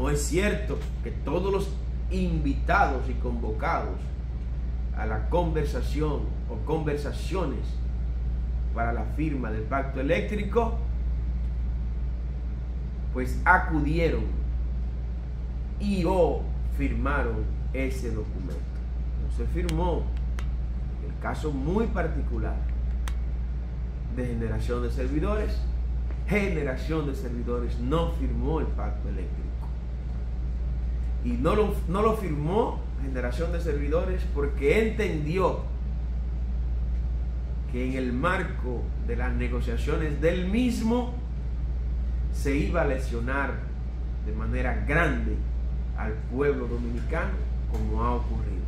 No es cierto que todos los invitados y convocados a la conversación o conversaciones para la firma del pacto eléctrico pues acudieron y o firmaron ese documento. No se firmó. El caso muy particular de Generación de Servidores, Generación de Servidores no firmó el pacto eléctrico. Y no lo firmó Generación de Servidores porque entendió que en el marco de las negociaciones del mismo se iba a lesionar de manera grande al pueblo dominicano, como ha ocurrido.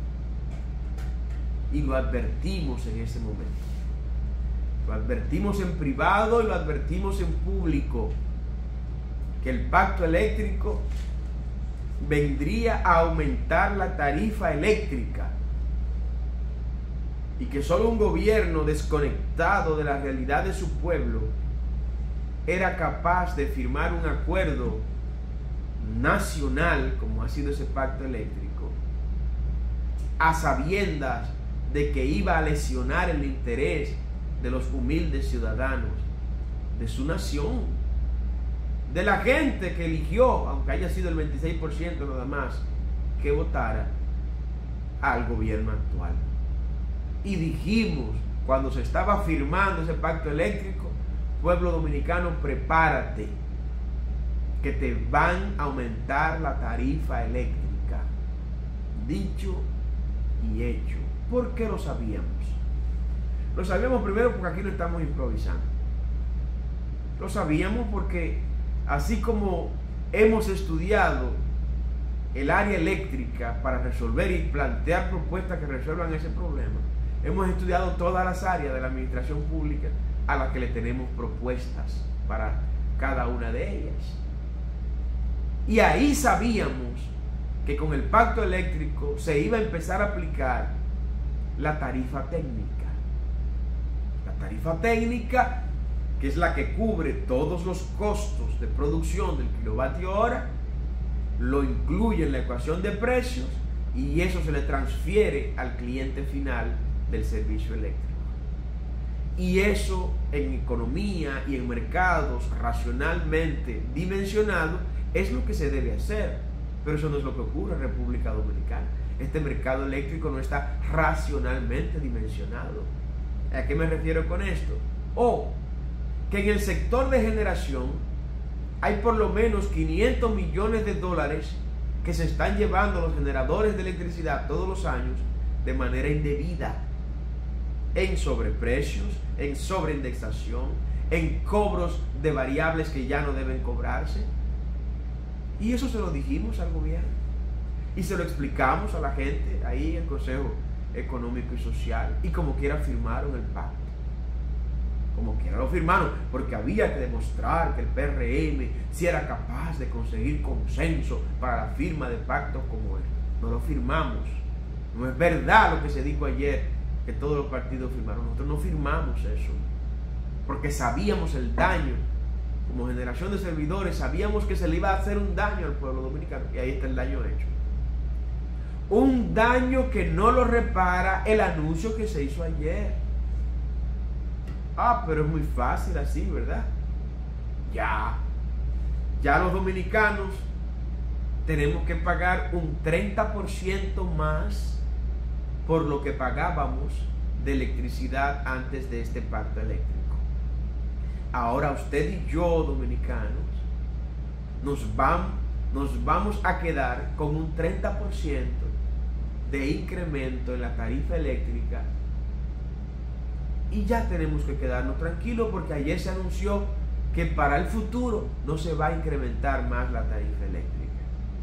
Y lo advertimos en ese momento. Lo advertimos en privado y lo advertimos en público, que el pacto eléctrico vendría a aumentar la tarifa eléctrica y que solo un gobierno desconectado de la realidad de su pueblo era capaz de firmar un acuerdo nacional, como ha sido ese pacto eléctrico, a sabiendas de que iba a lesionar el interés de los humildes ciudadanos de su nación, de la gente que eligió, aunque haya sido el 26% nada más, que votara al gobierno actual. Y dijimos, cuando se estaba firmando ese pacto eléctrico, pueblo dominicano, prepárate, que te van a aumentar la tarifa eléctrica. Dicho y hecho. ¿Por qué lo sabíamos? Lo sabíamos primero porque aquí no estamos improvisando. Lo sabíamos porque así como hemos estudiado el área eléctrica para resolver y plantear propuestas que resuelvan ese problema, hemos estudiado todas las áreas de la administración pública a las que le tenemos propuestas para cada una de ellas. Y ahí sabíamos que con el pacto eléctrico se iba a empezar a aplicar la tarifa técnica. La tarifa técnica, que es la que cubre todos los costos de producción del kilovatio hora, lo incluye en la ecuación de precios y eso se le transfiere al cliente final del servicio eléctrico. Y eso en economía y en mercados racionalmente dimensionados es lo que se debe hacer, pero eso no es lo que ocurre en República Dominicana. Este mercado eléctrico no está racionalmente dimensionado. ¿A qué me refiero con esto? Que en el sector de generación hay por lo menos 500 millones de dólares que se están llevando los generadores de electricidad todos los años de manera indebida, en sobreprecios, en sobreindexación, en cobros de variables que ya no deben cobrarse. Y eso se lo dijimos al gobierno y se lo explicamos a la gente ahí en el Consejo Económico y Social, y como quiera firmaron el pacto. Como quiera lo firmaron, porque había que demostrar que el PRM sí era capaz de conseguir consenso para la firma de pactos como este. No lo firmamos. No es verdad lo que se dijo ayer, que todos los partidos firmaron. Nosotros no firmamos eso, porque sabíamos el daño. Como Generación de Servidores sabíamos que se le iba a hacer un daño al pueblo dominicano, y ahí está el daño hecho. Un daño que no lo repara el anuncio que se hizo ayer. Pero es muy fácil así, ¿verdad? Ya los dominicanos tenemos que pagar un 30% más por lo que pagábamos de electricidad antes de este pacto eléctrico. Ahora usted y yo, dominicanos, nos vamos a quedar con un 30% de incremento en la tarifa eléctrica, y ya tenemos que quedarnos tranquilos porque ayer se anunció que para el futuro no se va a incrementar más la tarifa eléctrica.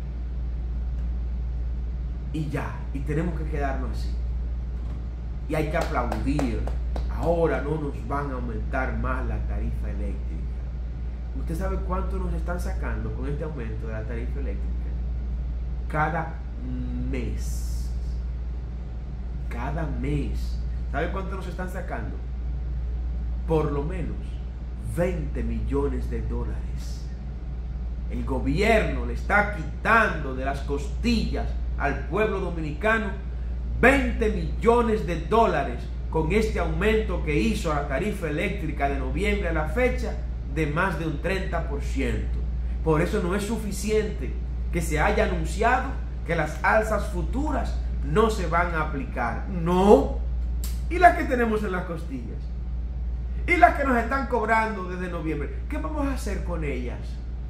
Y tenemos que quedarnos así. Y hay que aplaudir. Ahora no nos van a aumentar más la tarifa eléctrica. ¿Usted sabe cuánto nos están sacando con este aumento de la tarifa eléctrica? Cada mes. Cada mes. ¿Sabe cuánto nos están sacando? Por lo menos 20 millones de dólares. El gobierno le está quitando de las costillas al pueblo dominicano 20 millones de dólares con este aumento que hizo a la tarifa eléctrica de noviembre a la fecha de más de un 30%. Por eso no es suficiente que se haya anunciado que las alzas futuras no se van a aplicar. No. ¿Y las que tenemos en las costillas? ¿Y las que nos están cobrando desde noviembre? ¿Qué vamos a hacer con ellas?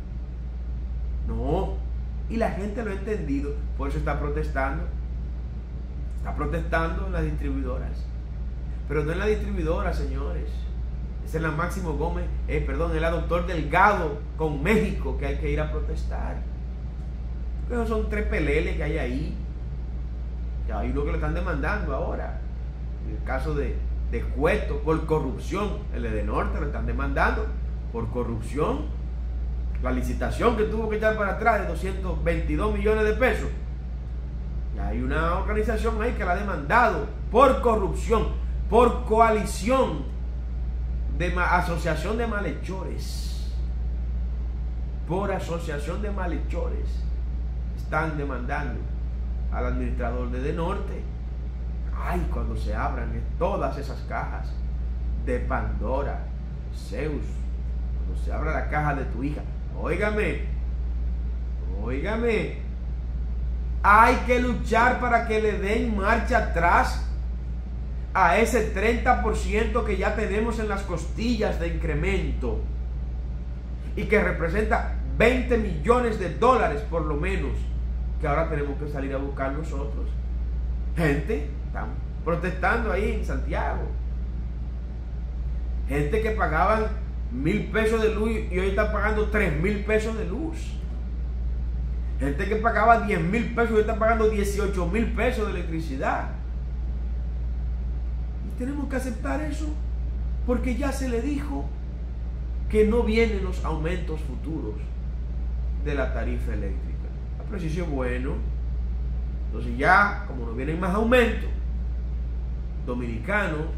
No. Y la gente lo ha entendido, por eso está protestando. Está protestando en las distribuidoras. Pero no en la distribuidora, señores. Es en la Máximo Gómez, es la Doctor Delgado con México que hay que ir a protestar. Esos son 3 peleles que hay ahí. Que hay uno que lo están demandando ahora. En el caso de Cueto, por corrupción. El de Norte lo están demandando por corrupción. La licitación que tuvo que echar para atrás de 222 millones de pesos. Y hay una organización ahí que la ha demandado por corrupción, por coalición de asociación de malhechores. Por asociación de malhechores están demandando al administrador de Norte. Ay, cuando se abran todas esas cajas de Pandora, Zeus, cuando se abra la caja de tu hija, óigame, hay que luchar para que le den marcha atrás a ese 30% que ya tenemos en las costillas de incremento y que representa 20 millones de dólares por lo menos, que ahora tenemos que salir a buscar nosotros. Gente, están protestando ahí en Santiago. Gente que pagaban 1,000 pesos de luz y hoy están pagando 3,000 pesos de luz. Gente que pagaba 10,000 pesos y hoy está pagando 18,000 pesos de electricidad. Y tenemos que aceptar eso porque ya se le dijo que no vienen los aumentos futuros de la tarifa eléctrica. A preciso bueno. Entonces ya, como no vienen más aumentos, dominicano,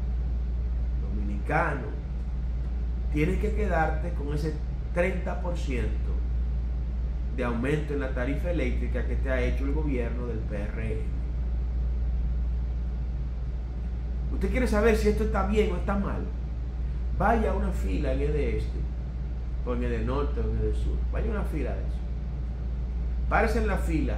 tienes que quedarte con ese 30% de aumento en la tarifa eléctrica que te ha hecho el gobierno del PRM. ¿Usted quiere saber si esto está bien o está mal? Vaya a una fila en el este, o en el norte, o en el sur. Vaya a una fila de eso. Párese en la fila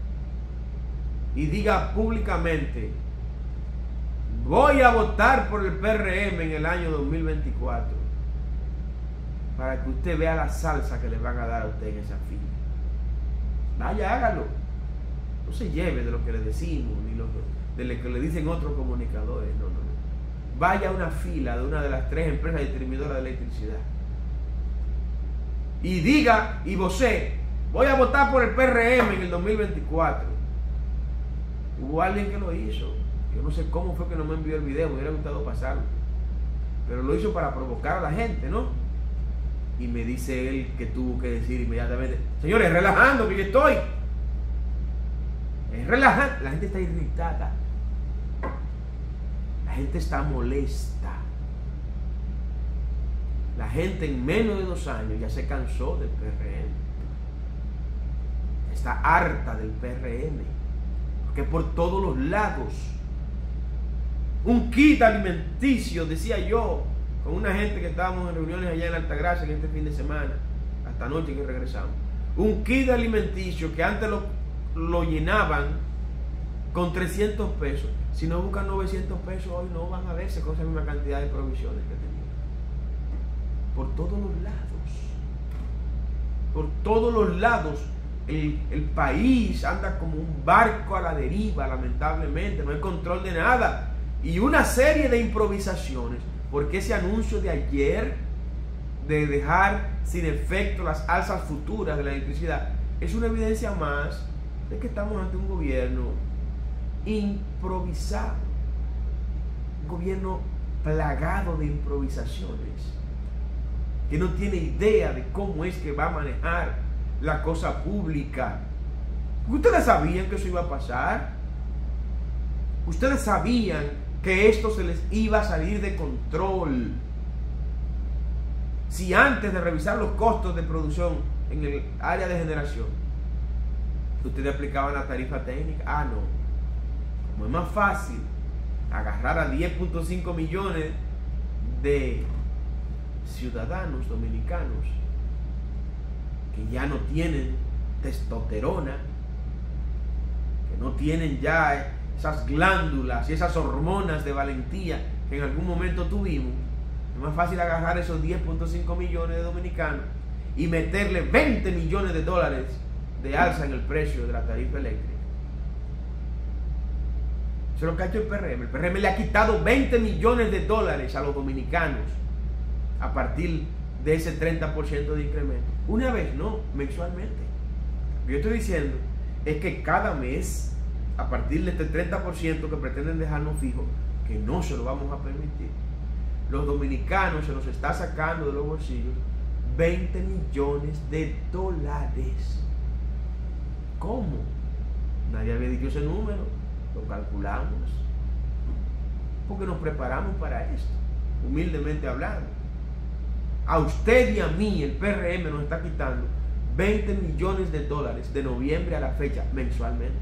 y diga públicamente: voy a votar por el PRM en el año 2024, para que usted vea la salsa que le van a dar a usted en esa fila. Vaya, hágalo. No se lleve de lo que le decimos, ni de lo que le dicen otros comunicadores. No. Vaya a una fila de una de las 3 empresas distribuidoras de electricidad y diga y vocee: voy a votar por el PRM en el 2024. Hubo alguien que lo hizo. Yo no sé cómo fue que no me envió el video, me hubiera gustado pasarlo, pero lo hizo para provocar a la gente, ¿no? Y me dice él que tuvo que decir inmediatamente: señores, relajando, que yo estoy. Es relajando. La gente está irritada. La gente está molesta. La gente en menos de 2 años ya se cansó del PRM. Está harta del PRM. Porque por todos los lados, un kit alimenticio, decía yo, con una gente que estábamos en reuniones allá en Altagracia en este fin de semana, hasta anoche que regresamos. Un kit alimenticio que antes lo llenaban con 300 pesos. Si no buscan 900 pesos hoy no van a verse con esa misma cantidad de provisiones que tenían. Por todos los lados. Por todos los lados. El país anda como un barco a la deriva, lamentablemente. No hay control de nada. Y una serie de improvisaciones. Porque ese anuncio de ayer de dejar sin efecto las alzas futuras de la electricidad es una evidencia más de que estamos ante un gobierno improvisado, un gobierno plagado de improvisaciones, que no tiene idea de cómo es que va a manejar la cosa pública. Ustedes sabían que eso iba a pasar. Ustedes sabían que esto se les iba a salir de control. Si antes de revisar los costos de producción en el área de generación, ustedes aplicaban la tarifa técnica, no. Como es más fácil agarrar a 10.5 millones de ciudadanos dominicanos que ya no tienen testosterona, que no tienen ya esas glándulas y esas hormonas de valentía que en algún momento tuvimos, es más fácil agarrar esos 10.5 millones de dominicanos y meterle 20 millones de dólares de alza en el precio de la tarifa eléctrica. Eso es lo que ha hecho el PRM. El PRM le ha quitado 20 millones de dólares a los dominicanos a partir de ese 30% de incremento. Una vez no, mensualmente. Lo que yo estoy diciendo es que cada mes, a partir de este 30% que pretenden dejarnos fijo, que no se lo vamos a permitir, los dominicanos se nos está sacando de los bolsillos 20 millones de dólares. ¿Cómo? Nadie había dicho ese número. Lo calculamos porque nos preparamos para esto, humildemente hablando. A usted y a mí el PRM nos está quitando 20 millones de dólares de noviembre a la fecha mensualmente.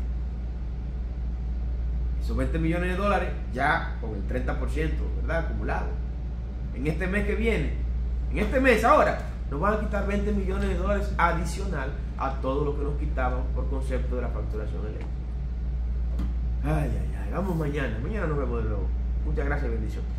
Esos 20 millones de dólares ya con el 30%, ¿verdad? Acumulado. En este mes que viene, en este mes ahora, nos van a quitar 20 millones de dólares adicional a todo lo que nos quitaban por concepto de la facturación eléctrica. Ay, vamos mañana nos vemos de nuevo. Muchas gracias y bendiciones.